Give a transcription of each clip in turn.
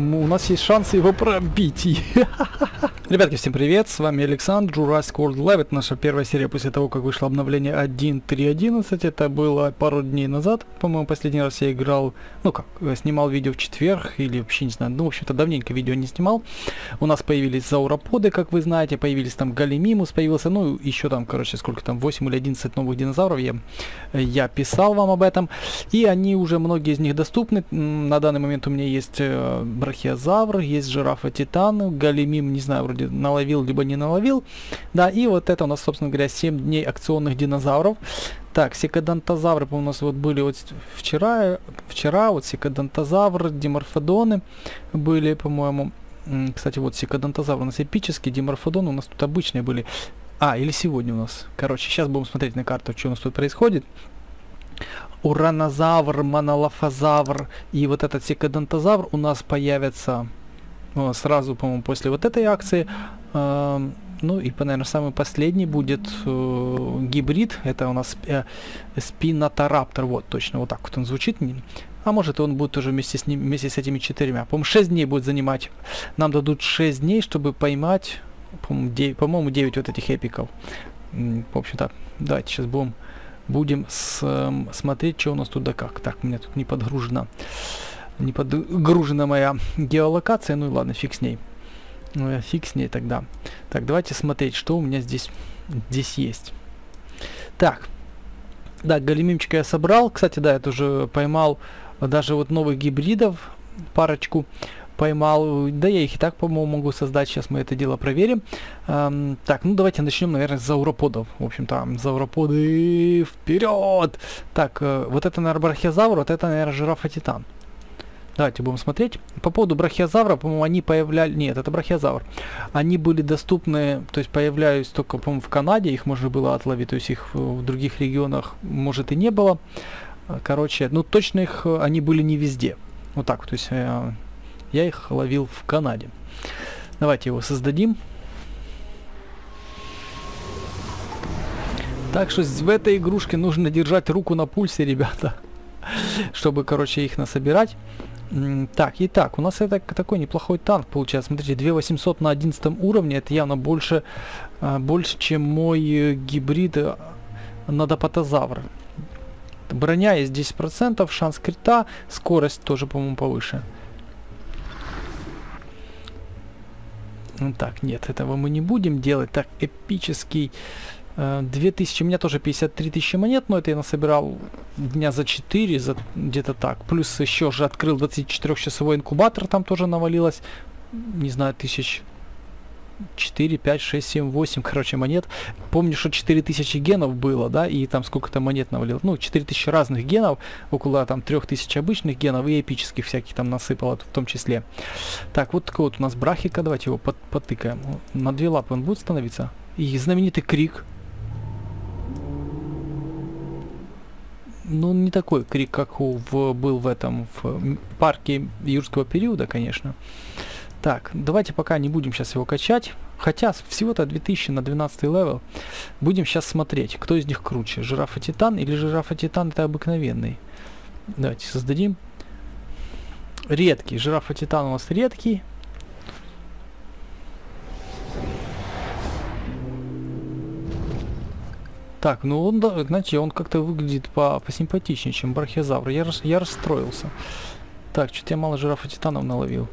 у нас есть шанс его пробить. Ребятки, всем привет, с вами Александр, Jurassic World Live. Это наша первая серия после того, как вышло обновление 1.3.11. Это было пару дней назад. По-моему, последний раз я играл, снимал видео в четверг или вообще не знаю. Ну, в общем-то, давненько видео не снимал. У нас появились зауроподы, как вы знаете, появились там Галимимус, появился, ну, еще там, короче, сколько там, 8 или 11 новых динозавров. Я писал вам об этом. И они уже, многие из них доступны. На данный момент у меня есть брахиозавр, есть жирафа Титан, Галимим, не знаю, вроде наловил, либо не наловил. Да, и вот это у нас, собственно говоря, 7 дней акционных динозавров. Так, секадонтозавры, у нас вот были вот вчера вот секадонтозавр, диморфодоны были, по-моему. Кстати, вот секадонтозавр у нас эпический, диморфодоны у нас тут обычные были. Или сегодня у нас. Короче, сейчас будем смотреть на карту, что у нас тут происходит. Уранозавр, монолофозавр и вот этот секадонтозавр у нас появятся сразу, по-моему, после вот этой акции. Ну и, наверное, самый последний будет гибрид. Это у нас спинотораптор. Вот, точно, вот так вот он звучит. А может, он будет тоже вместе с ним, вместе с этими 4. По-моему, 6 дней будет занимать. Нам дадут 6 дней, чтобы поймать, по-моему, 9 вот этих эпиков. В общем-то, давайте сейчас будем смотреть, что у нас тут да как. Так, у меня тут не подгружена моя геолокация. Ну и ладно, фиг с ней. Фиг с ней тогда. Так, давайте смотреть, что у меня здесь есть. Так. Да, галимимчика я собрал. Кстати, да, я тоже поймал даже вот новых гибридов. Парочку поймал. Да, я их и так, по-моему, могу создать. Сейчас мы это дело проверим. Так, ну давайте начнем, наверное, с зауроподов. В общем-то, зауроподы вперед! Так, вот это, наверное, брахиозавр, вот это, наверное, жирафа Титан. Давайте будем смотреть. По поводу брахиозавра, по-моему, они появлялись... Нет, это брахиозавр. Они были доступны, то есть появлялись только, по-моему, в Канаде. Их можно было отловить, то есть их в других регионах, может, и не было. Короче, ну точно их они были не везде. Вот так, то есть я их ловил в Канаде. Давайте его создадим. Так что в этой игрушке нужно держать руку на пульсе, ребята. Чтобы, короче, их насобирать. Так, итак, у нас это такой неплохой танк получается. Смотрите, 2800 на 11 уровне. Это явно больше, чем мой гибрид нодопатозавра. Броня есть 10%, шанс крита, скорость тоже, по-моему, повыше. Так, нет, этого мы не будем делать. Так, эпический... 2000, у меня тоже 53 тысячи монет, но это я насобирал дня за 4, где-то так. Плюс еще же открыл 24-часовой инкубатор, там тоже навалилось, не знаю, 4, 5, 6, 7, 8, короче, монет. Помню, что 4000 генов было, да, и там сколько-то монет навалилось. Ну, 4000 разных генов, около там 3000 обычных генов и эпических всяких там насыпало в том числе. Так, вот такой вот у нас брахика, давайте его потыкаем. На 2 лапы он будет становиться. И знаменитый крик. Ну, не такой крик, как был в парке юрского периода, конечно. Так, давайте пока не будем сейчас его качать. Хотя всего-то 2000 на 12 левел. Будем сейчас смотреть, кто из них круче. Жирафа Титан или жирафа Титан это обыкновенный. Давайте создадим. Редкий. Жирафа Титан у нас редкий. Так, ну он, да, знаете, он как-то выглядит посимпатичнее, чем брахиозавр. Я расстроился. Так, что-то я мало жирафа Титанов наловил.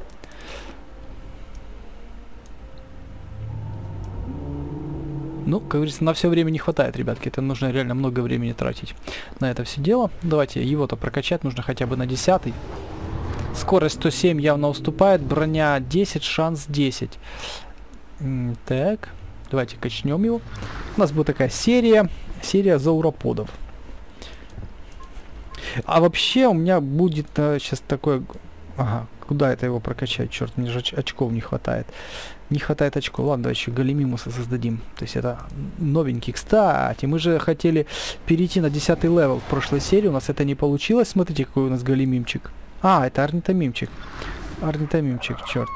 Ну, как говорится, на все время не хватает, ребятки. Это нужно реально много времени тратить на это все дело. Давайте его-то прокачать нужно хотя бы на 10-й. Скорость 107 явно уступает. Броня 10, шанс 10. Так. Давайте качнем его. У нас будет такая серия зауроподов. А вообще у меня будет сейчас такое... Ага, куда это его прокачать? Черт, мне же очков не хватает. Не хватает очков. Ладно, давай еще Галимимуса создадим. То есть это новенький. Кстати, мы же хотели перейти на 10 левел в прошлой серии. У нас это не получилось. Смотрите, какой у нас Галимимчик. Это орнитомимчик. Орнитомимчик, черт.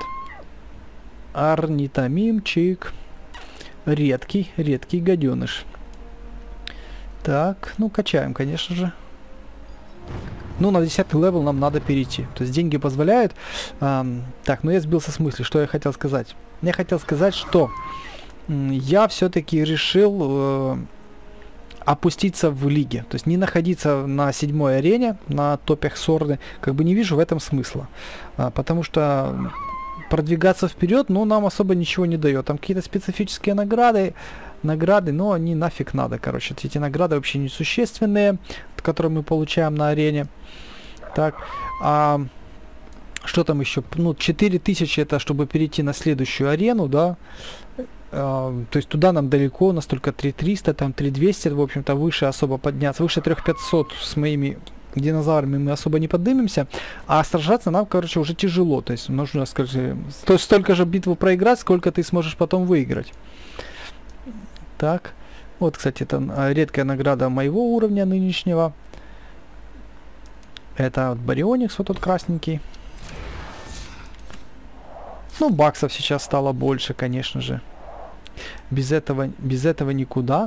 Орнитомимчик. Редкий гаденыш. Так, ну качаем, конечно же. Ну, на 10 левел нам надо перейти. То есть деньги позволяют. Так, ну я сбился с мысли. Что я хотел сказать? Я хотел сказать, что я все-таки решил опуститься в лиге. То есть не находиться на 7-й арене, на топях сорды. Как бы не вижу в этом смысла. Потому что продвигаться вперед, ну, нам особо ничего не дает. Там какие-то специфические награды, но они нафиг надо, короче. Эти награды вообще несущественные, которые мы получаем на арене. Так, что там еще? Ну, 4000 это чтобы перейти на следующую арену, да. То есть туда нам далеко, у нас только 3300, там 3200, в общем-то, выше особо подняться. Выше 3500 с моими динозаврами мы особо не поднимемся, а сражаться нам, короче, уже тяжело. То есть нужно, скажи, столько же битву проиграть, сколько ты сможешь потом выиграть. Так, вот, кстати, это редкая награда моего уровня нынешнего. Это вот Барионикс, вот тот красненький. Ну, баксов сейчас стало больше, конечно же. Без этого никуда.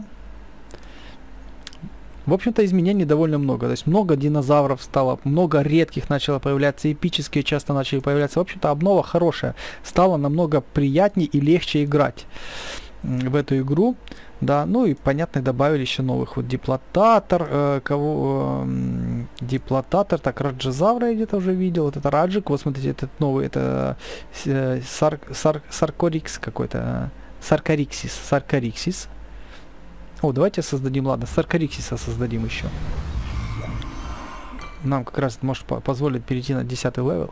В общем-то, изменений довольно много. То есть много динозавров стало, много редких начало появляться, эпические часто начали появляться. В общем-то, обнова хорошая. Стало намного приятнее и легче играть в эту игру. Да, ну и, понятно, добавили еще новых. Вот Диплотатор, Диплотатор, так, Раджазавра я где-то уже видел. Вот это Раджик, вот смотрите, этот новый, это Саркорикс какой-то. Саркориксис. О, давайте создадим, ладно, Саркориксиса создадим еще. Нам как раз это может позволить перейти на 10 левел.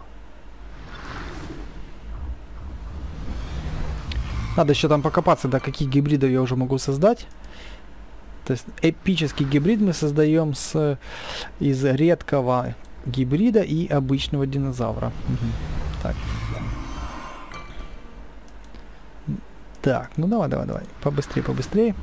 Надо еще там покопаться, да, каких гибридов я уже могу создать. То есть эпический гибрид мы создаем из редкого гибрида и обычного динозавра. Угу. Так. Так, ну давай. Побыстрее.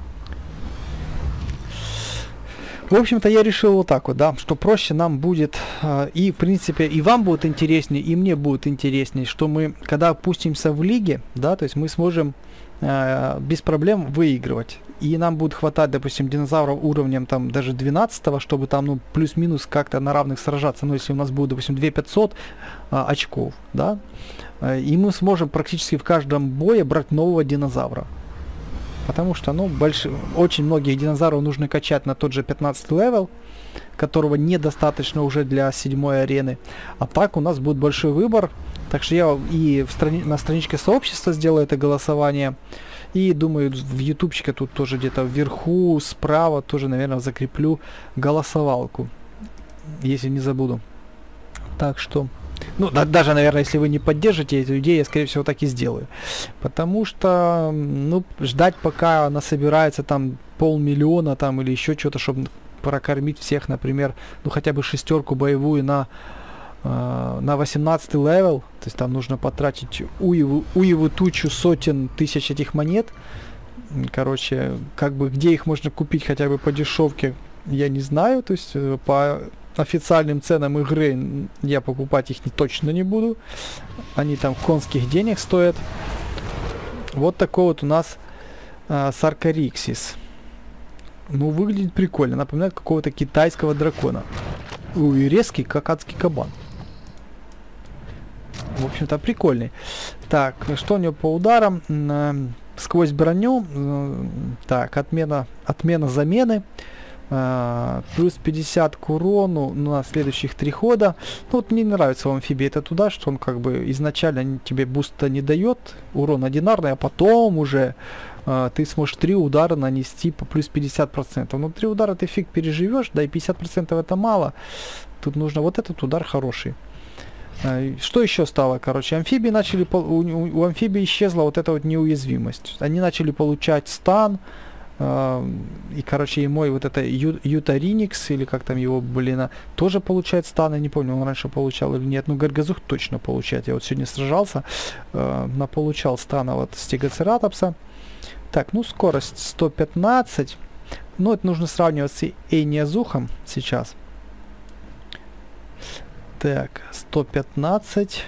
В общем-то, я решил вот так вот, да, что проще нам будет, и, в принципе, и вам будет интереснее, и мне будет интереснее, что мы, когда опустимся в лиге, да, то есть мы сможем без проблем выигрывать. И нам будет хватать, допустим, динозавров уровнем там даже 12-го, чтобы там, ну, плюс-минус как-то на равных сражаться. Ну, если у нас будет, допустим, 2500 очков, да, и мы сможем практически в каждом бое брать нового динозавра. Потому что, ну, очень многих динозавров нужно качать на тот же 15 левел, которого недостаточно уже для 7-й арены. А так у нас будет большой выбор. Так что я и на страничке сообщества сделаю это голосование. И думаю, в ютубчике тут тоже где-то вверху, справа тоже, наверное, закреплю голосовалку. Если не забуду. Так что... Ну, даже, наверное, если вы не поддержите эту идею, я, скорее всего, так и сделаю. Потому что, ну, ждать, пока она собирается там 500 000 там или еще что-то, чтобы прокормить всех, например, ну, хотя бы 6 боевую на 18 левел, то есть там нужно потратить уеву тучу сотен тысяч этих монет. Короче, как бы где их можно купить хотя бы по дешевке, я не знаю, то есть по официальным ценам игры я покупать их точно не буду. Они там конских денег стоят. Вот такой вот у нас Саркориксис. Ну, выглядит прикольно. Напоминает какого-то китайского дракона. И резкий, как адский кабан. В общем-то, прикольный. Так, что у него по ударам? Сквозь броню. Так, отмена замены. Плюс 50 к урону на следующих 3 хода. Ну, вот мне нравится в амфибии это туда, что он как бы изначально тебе буста не дает, урон одинарный, а потом уже ты сможешь 3 удара нанести по плюс 50%. Но 3 удара ты фиг переживешь, да и 50% это мало. Тут нужно вот этот удар хороший. Что еще стало? Короче, амфибии начали, у амфибии исчезла вот эта вот неуязвимость. Они начали получать стан. И, короче, и мой вот это Ютариникс, или как там его, блин, тоже получает стан. Я не помню, он раньше получал или нет. Ну, Гаргазух точно получает. Я вот сегодня сражался, получал стана вот Стегоцератопса. Так, ну, скорость 115. Ну, это нужно сравнивать с Эйниазухом сейчас. Так, 115.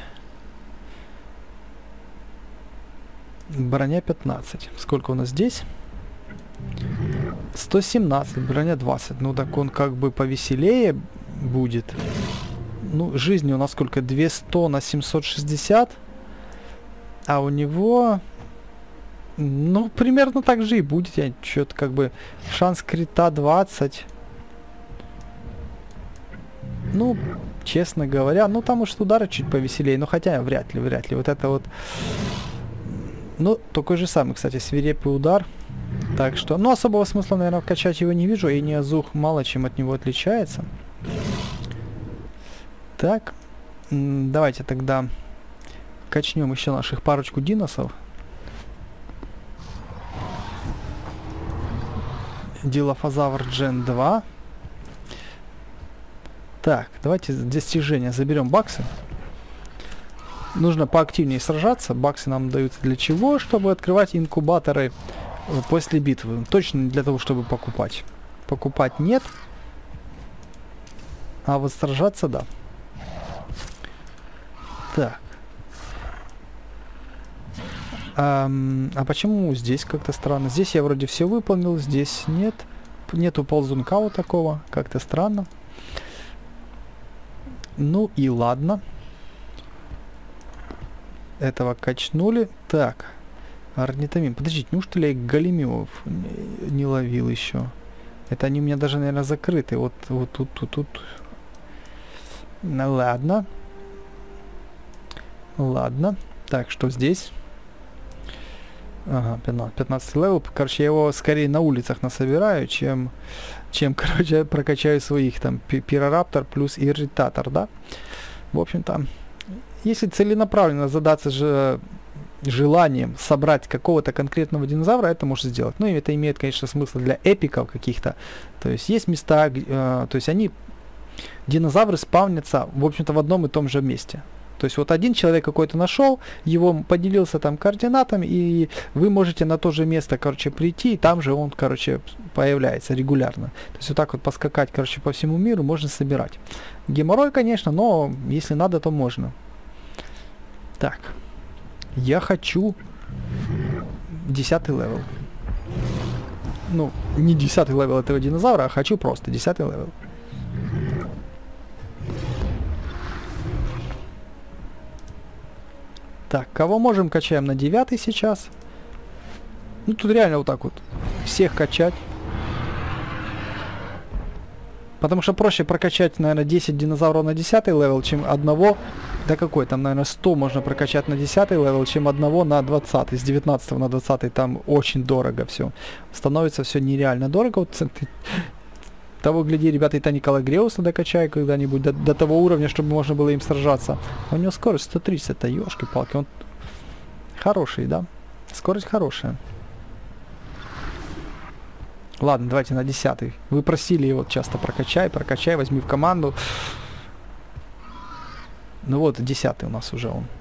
Броня 15. Сколько у нас здесь? 117, броня 20. Ну так он как бы повеселее. будет. Ну, жизни у нас сколько? 200 на 760. А у него... Ну, примерно так же и будет. Я что-то как бы... Шанс крита 20. Ну, честно говоря, ну там уж удары чуть повеселее. Но хотя вряд ли. Вот это вот... Ну, такой же самый, кстати, свирепый удар. Так что... Ну, особого смысла, наверное, качать его не вижу. И Неозух мало чем от него отличается. Так. Давайте тогда качнем еще наших парочку диносов. Дилофазавр Gen 2. Так, давайте достижения заберем баксы. Нужно поактивнее сражаться. Баксы нам даются для чего? Чтобы открывать инкубаторы после битвы. Точно не для того, чтобы покупать. Покупать нет. А вот сражаться, да. Так. А почему здесь как-то странно? Здесь я вроде все выполнил, здесь нет. Нету ползунка вот такого. Как-то странно. Ну и ладно. Этого качнули. Так. Орнитомин. Подождите, неужто ли я големиов не ловил еще? Это они у меня даже, наверное, закрыты. Вот тут. Ну ладно. Ладно. Так, что здесь? Ага, 15 левел. Короче, я его скорее на улицах насобираю, чем короче, прокачаю своих. Там, пирораптор плюс ирритатор, да? В общем-то, если целенаправленно задаться же желанием собрать какого-то конкретного динозавра, это можно сделать. Ну, и это имеет, конечно, смысл для эпиков каких-то. То есть, есть места, то есть, динозавры спавнятся, в общем-то, в одном и том же месте. То есть вот один человек какой-то нашел, его поделился там координатами, и вы можете на то же место, короче, прийти, и там же он, короче, появляется регулярно. То есть вот так вот поскакать, короче, по всему миру можно собирать. Геморрой, конечно, но если надо, то можно. Так. Я хочу 10 левел. Ну, не 10 левел этого динозавра, а хочу просто 10 левел. Так, кого можем, качаем на 9 сейчас. Ну, тут реально вот так вот всех качать. Потому что проще прокачать, наверное, 10 динозавров на 10 левел, чем одного... Да какой там, наверное, 100 можно прокачать на 10 левел, чем одного на 20. С 19 на 20 там очень дорого все. Становится все нереально дорого. Вот, того, гляди, ребята, и Таникала Греуса докачаю когда-нибудь до того уровня, чтобы можно было им сражаться. У него скорость 130, это ёшки-палки. Он хороший, да? Скорость хорошая. Ладно, давайте на 10. Вы просили его часто прокачай, возьми в команду. Ну вот, 10 у нас уже он.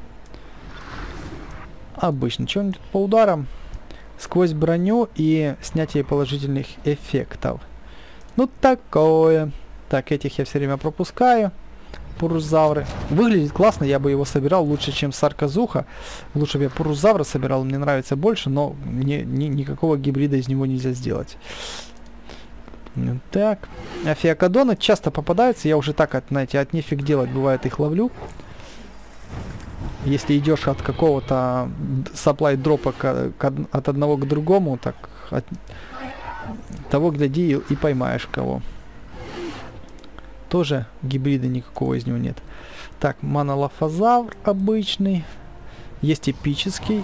Обычно. Что-нибудь по ударам? Сквозь броню и снятие положительных эффектов. Ну, такое. Так, этих я все время пропускаю. Пурузавры. Выглядит классно, я бы его собирал лучше, чем Сарказуха. Лучше бы я Пурузавра собирал, мне нравится больше, но никакого гибрида из него нельзя сделать. Так. Афиокодоны часто попадаются, я уже так, знаете, от нефиг делать, бывает, их ловлю. Если идешь от какого-то supply дропа от одного к другому, так того, гляди, и поймаешь кого. Тоже гибрида никакого из него нет. Так, монолофозавр обычный. Есть эпический.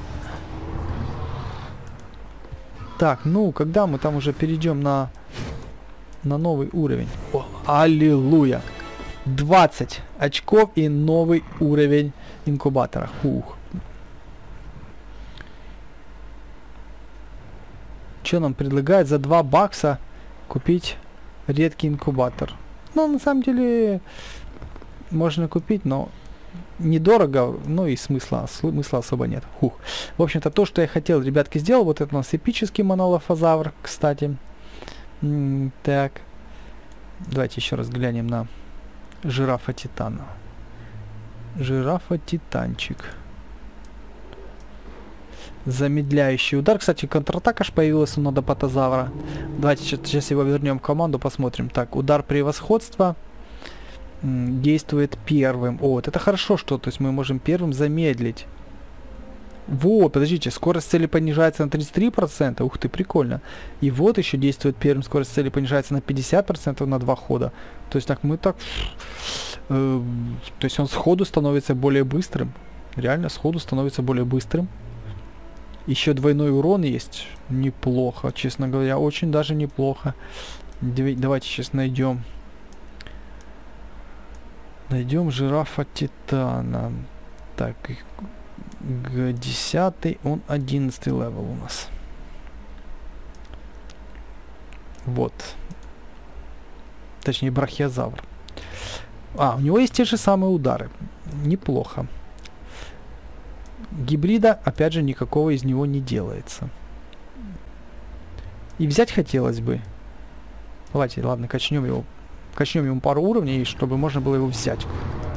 Так, ну, когда мы там уже перейдем на новый уровень. О, аллилуйя! 20 очков и новый уровень инкубатора. Ух. Что нам предлагает за 2 бакса купить редкий инкубатор? Ну, на самом деле, можно купить, но недорого, ну и смысла особо нет. Хух. В общем-то, то, что я хотел, ребятки, сделал. Вот это у нас эпический монолофозавр, кстати. Так. Давайте еще раз глянем на жирафа Титана. Жирафа Титанчик. Замедляющий удар. Кстати, контратака аж появилась у Нодопатозавра. Давайте сейчас его вернем в команду, посмотрим. Так, удар превосходства. действует первым. О, вот это хорошо, что то есть мы можем первым замедлить. Вот, подождите, скорость цели понижается на 33%. Ух ты, прикольно. И вот еще действует первым, скорость цели понижается на 50% на 2 хода. То есть так мы так... то есть он сходу становится более быстрым. Реально, сходу становится более быстрым. Еще двойной урон есть. Неплохо, честно говоря. Очень даже неплохо. Давайте сейчас найдем. Найдем жирафа Титана. Так, Г10, он 11 левел у нас. Вот. Точнее, брахиозавр. А, у него есть те же самые удары. Неплохо. Гибрида, опять же, никакого из него не делается. И взять хотелось бы. Давайте, ладно, качнем его. Качнем ему пару уровней, чтобы можно было его взять.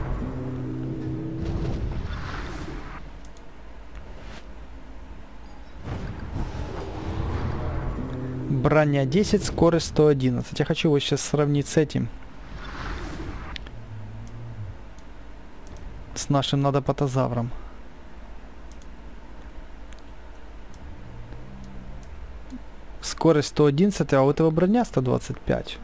Броня 10, скорость 111. Я хочу его сейчас сравнить с этим. С нашим надопатозавром. Скорость 111, а у этого броня 125.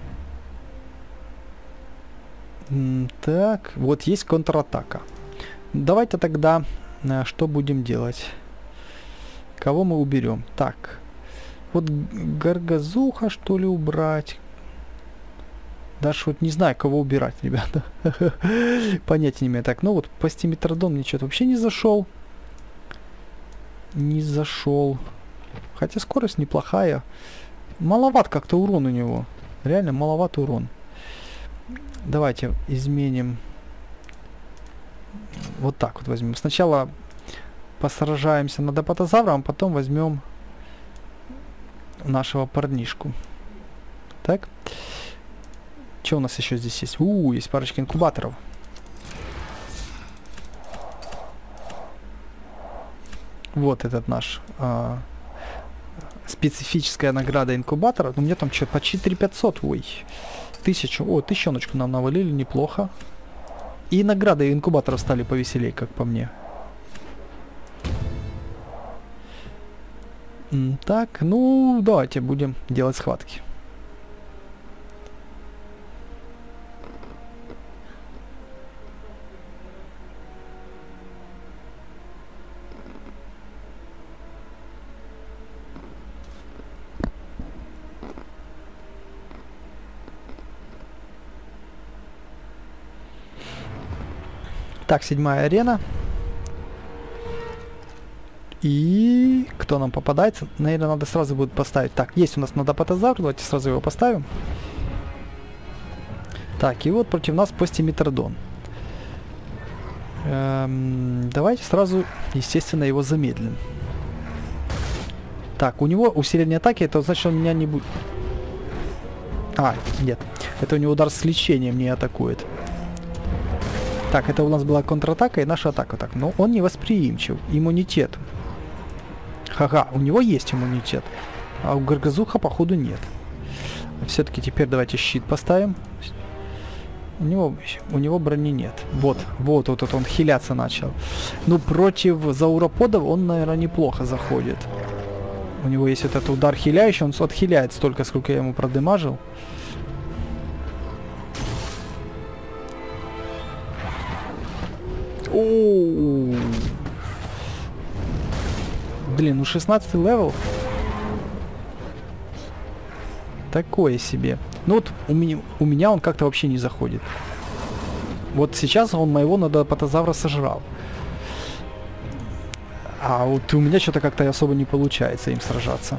Так, вот есть контратака. Давайте тогда что будем делать? Кого мы уберем? Так. Вот Гаргазуха, что ли, убрать? Даже вот не знаю, кого убирать, ребята. Понятия не имею. Так, ну вот Пастиметродон мне что-то вообще не зашел. Не зашел. Хотя скорость неплохая. Маловат как-то урон у него. Реально маловат урон. Давайте изменим. Вот так вот возьмем. Сначала посражаемся над апатозавром, а потом возьмем нашего парнишку. Так. Что у нас еще здесь есть? Есть парочка инкубаторов. Вот этот наш специфическая награда инкубатора. У меня там что, почти 3500. Ой. 1000. О, тысячоночку нам навалили, неплохо. И награды инкубаторов стали повеселее, как по мне. Так, ну, давайте будем делать схватки. Так, 7-я арена. И кто нам попадается? Наверное, надо сразу будет поставить. Так, есть у нас надопатозавр, давайте сразу его поставим. Так, и вот против нас Пастиметродон. Давайте сразу, естественно, его замедлим. Так, у него усиление атаки, это значит, он меня не будет... А, нет. Это у него удар с лечением не атакует. Так, это у нас была контратака и наша атака. Так, но он невосприимчив. Иммунитет. Ха-ха, у него есть иммунитет. А у Гаргазуха, походу, нет. Все-таки теперь давайте щит поставим. У него брони нет. Вот он хиляться начал. Ну, против зауроподов он, наверное, неплохо заходит. У него есть вот этот удар хиляющий, он отхиляет столько, сколько я ему продемажил. Блин, ну 16 левел. Такое себе. Ну вот у меня он как-то вообще не заходит. Вот сейчас он моего надопатозавра сожрал. А вот у меня что-то как-то особо не получается им сражаться.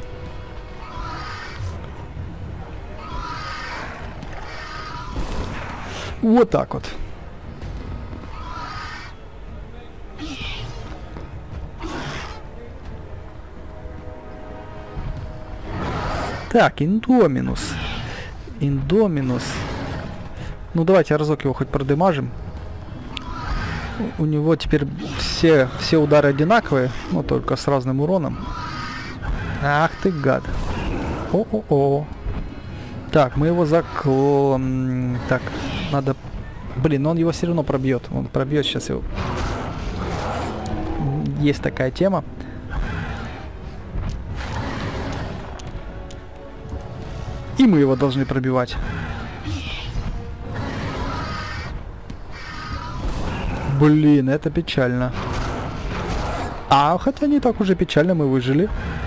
Вот так вот. Так, Индоминус. Индоминус. Ну давайте разок его хоть продемажим. У него теперь все удары одинаковые, но только с разным уроном. Ах ты гад. О-о-о. Так, мы его Так, надо Блин, но он его все равно пробьет. Он пробьет сейчас его. Есть такая тема. И мы его должны пробивать. Блин, это печально. А, хотя не так уже печально, мы выжили.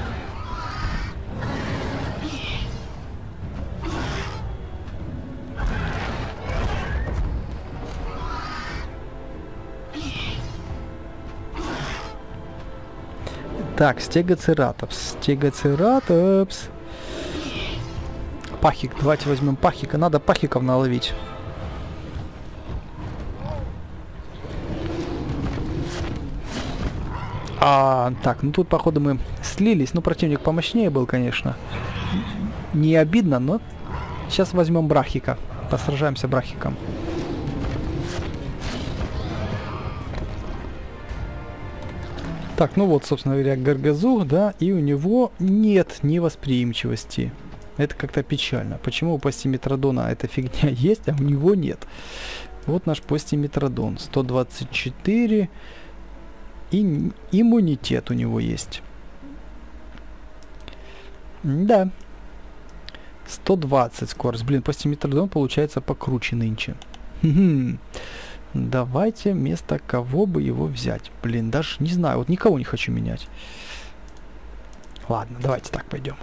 Так, стегоцератопс. Стегоцератопс. Пахик, давайте возьмем пахика. Надо пахиков наловить. Так, ну тут, походу, мы слились. Ну, противник помощнее был, конечно. Не обидно, но сейчас возьмем брахика. Посражаемся брахиком. Так, ну вот, собственно говоря, Гаргазу, да, и у него нет невосприимчивости. Это как-то печально. Почему у Постиметродона эта фигня есть, а у него нет? Вот наш Постиметродон. 124. И иммунитет у него есть. Да. 120 скорость. Блин, Постиметродон получается покруче нынче. Давайте вместо кого бы его взять. Блин, даже не знаю. Вот никого не хочу менять. Ладно, давайте так пойдем.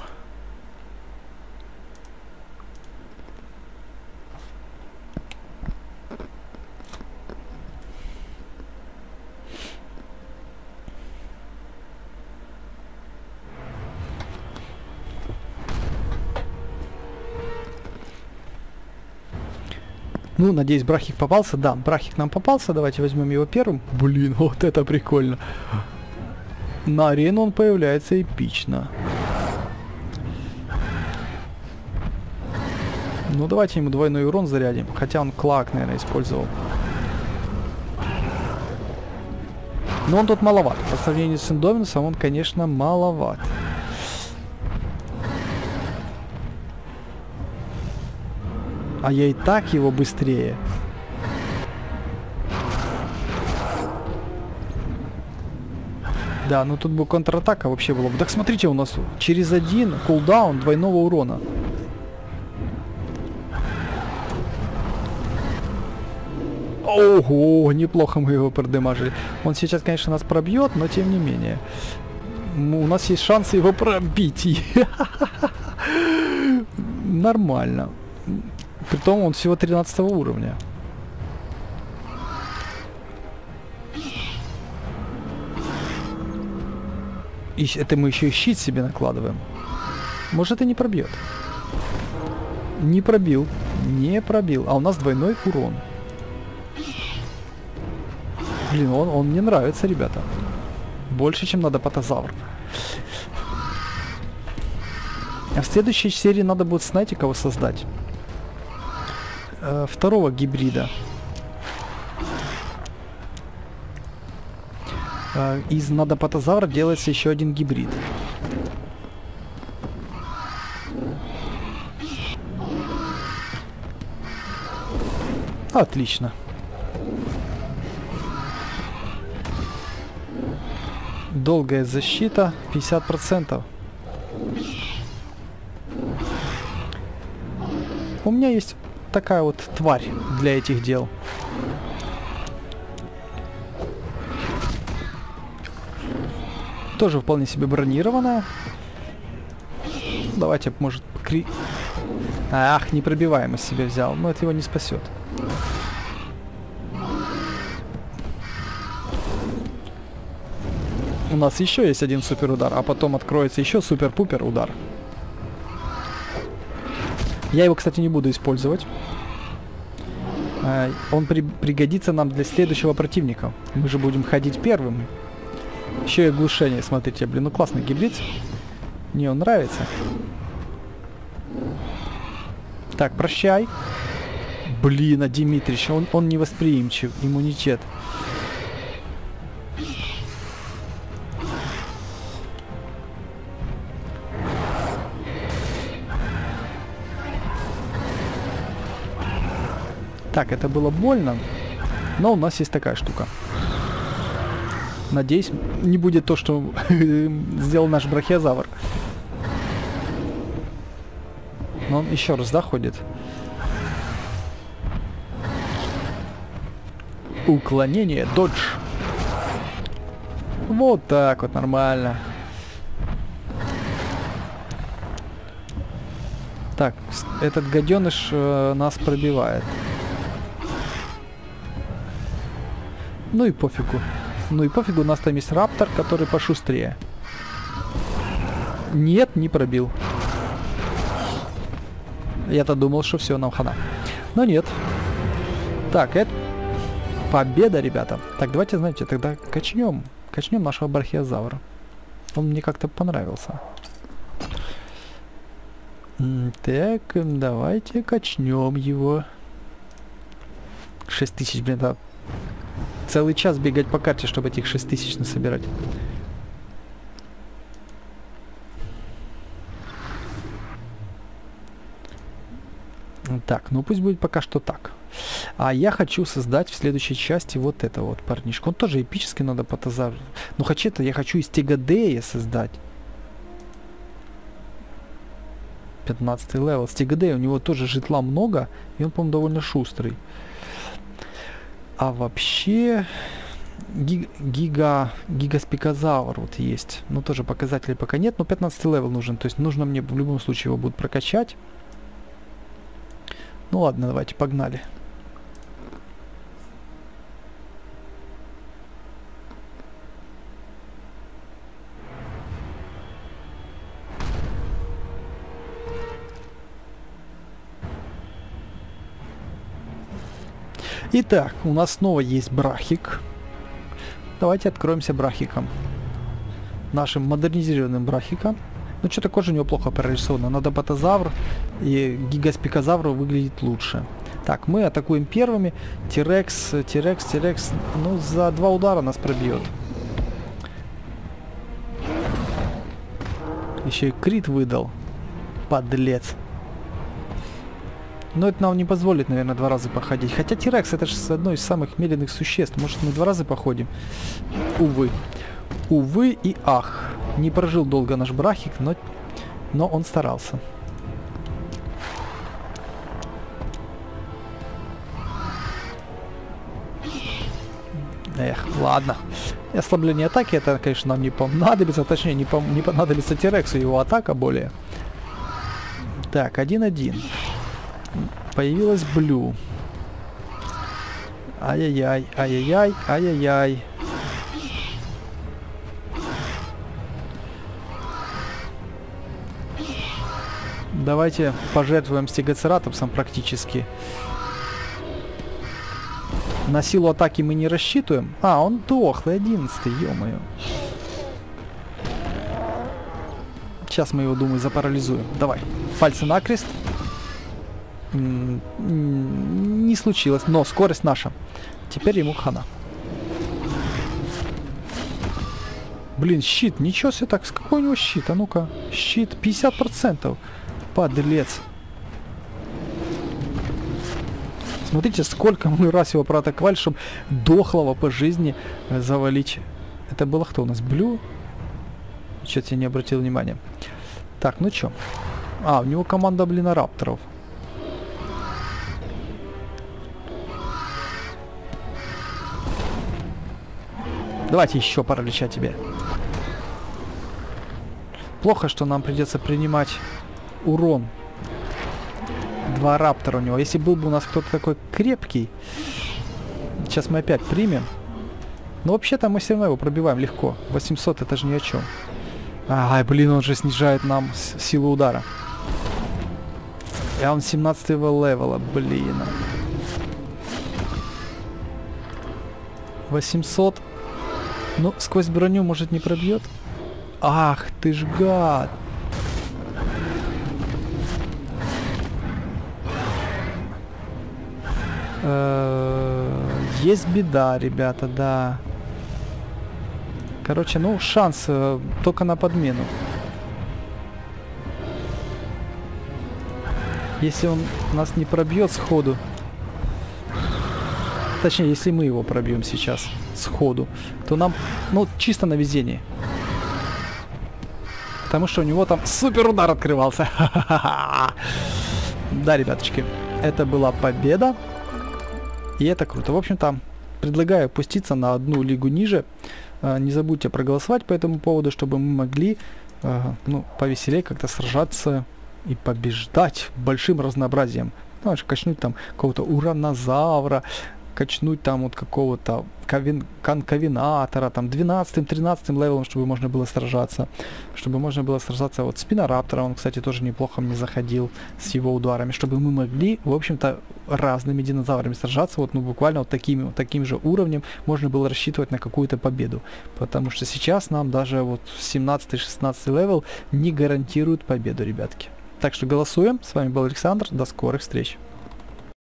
Ну, надеюсь, брахик попался. Да, брахик нам попался. Давайте возьмем его первым. Блин, вот это прикольно. На арену он появляется эпично. Ну, давайте ему двойной урон зарядим. Хотя он клак, наверное, использовал. Но он тут маловат. По сравнению с Индоминусом он, конечно, маловат. А я и так его быстрее. Да, ну тут бы контратака вообще была бы. Так смотрите, у нас через один кулдаун двойного урона. Ого, неплохо мы его продемажили. Он сейчас, конечно, нас пробьет, но тем не менее. У нас есть шанс его пробить. Нормально. Притом он всего 13 уровня. И это мы еще и щит себе накладываем. Может, и не пробьет. Не пробил. Не пробил. А у нас двойной урон. Блин, он мне нравится, ребята. Больше, чем надо патозавр. А в следующей серии надо будет, знаете, кого создать? Второго гибрида. Из надопатозавра делается еще один гибрид. Отлично. Долгая защита 50%. У меня есть такая вот тварь для этих дел. Тоже вполне себе бронированная. Давайте, может, Ах, непробиваемость себе взял, но это его не спасет. У нас еще есть один супер удар, а потом откроется еще супер-пупер удар. Я его, кстати, не буду использовать. Он пригодится нам для следующего противника. Мы же будем ходить первым. Еще и оглушение, смотрите, блин, ну классный гибрид. Мне он нравится. Так, прощай. Блин, а Димитрич, он невосприимчив. Иммунитет. Так, это было больно, но у нас есть такая штука. Надеюсь, не будет то, что сделал наш брахиозавр. Но он еще раз, да, ходит? Уклонение, додж. Вот так вот, нормально. Так, этот гаденыш нас пробивает. Ну и пофигу. Ну и пофигу, у нас там есть раптор, который пошустрее. Нет, не пробил. Я-то думал, что все, нам хана. Но нет. Так, это победа, ребята. Так, давайте, знаете, тогда качнем. Качнем нашего брахиозавра. Он мне как-то понравился. Так, давайте качнем его. 6000, блин, да. Целый час бегать по карте, чтобы этих 6000 насобирать. Так, ну пусть будет пока что так. А я хочу создать в следующей части вот это вот парнишку. Он тоже эпический, надо потазар. Ну хочу-то, я хочу из Стегодея создать. 15 левел. Стегодея, у него тоже житла много, и он, по-моему, довольно шустрый. А вообще гигаспикозавр вот есть. Ну тоже показателей пока нет, но 15 левел нужен. То есть нужно мне в любом случае его будет прокачать. Ну ладно, давайте, погнали. Итак, у нас снова есть брахик. Давайте откроемся брахиком. Нашим модернизированным брахиком. Ну, что-то кожа у него плохо прорисована. Надо ботозавр и гигаспикозавр выглядит лучше. Так, мы атакуем первыми. Тирекс. Ну, за 2 удара нас пробьет. Еще и крит выдал. Подлец. Но это нам не позволит, наверное, 2 раза походить. Хотя Тирекс это же одно из самых медленных существ. Может, мы 2 раза походим? Увы. Увы и ах. Не прожил долго наш брахик, но он старался. Эх, ладно. И ослабление атаки, это, конечно, нам не понадобится. Точнее, не понадобится Тирексу его атака более. Так, 1-1. Появилась Блю. Ай-яй-яй, ай-яй-яй, ай-яй-яй. Давайте пожертвуем стегоцератопсом практически. На силу атаки мы не рассчитываем. А, он дохлый, 11-й, ё-моё. Сейчас мы его, думаю, запарализуем. Давай, пальцы накрест. Не случилось, но скорость наша. Теперь ему хана. Блин, щит, ничего себе так. С какой у него щит? А ну-ка, щит 50%. Подлец. Смотрите, сколько мы раз его проатаковали, чтобы дохлого по жизни завалить. Это было кто у нас? Блю? Что-то я не обратил внимания. Так, ну чё? А, у него команда, блин, рапторов. Давайте еще паралича тебе. Плохо, что нам придется принимать урон. 2 раптора у него. Если был бы у нас кто-то такой крепкий. Сейчас мы опять примем. Но вообще-то мы все равно его пробиваем легко. 800 это же ни о чем. Ай, блин, он же снижает нам силу удара. И он 17-го левела, блин. 800. Ну, сквозь броню, может, не пробьет? Ах, ты ж гад. Есть беда, ребята, да. Короче, ну, шанс только на подмену. Если он нас не пробьет сходу. точнее, если мы его пробьем сейчас сходу, то нам, ну, чисто на везение. Потому что у него там супер удар открывался. Да, ребяточки, это была победа. И это круто. В общем-то, предлагаю опуститься на одну лигу ниже. Не забудьте проголосовать по этому поводу, чтобы мы могли, ну, повеселее как-то сражаться и побеждать большим разнообразием. Знаешь, качнуть там какого-то уранозавра, качнуть там вот какого-то конкавинатора, там 12-13 левелом, чтобы можно было сражаться. Чтобы можно было сражаться вот спинораптора, он, кстати, тоже неплохо мне заходил с его ударами. Чтобы мы могли, в общем-то, разными динозаврами сражаться, вот, ну, буквально вот таким же уровнем можно было рассчитывать на какую-то победу. Потому что сейчас нам даже вот 17-16 левел не гарантирует победу, ребятки. Так что голосуем. С вами был Александр. До скорых встреч.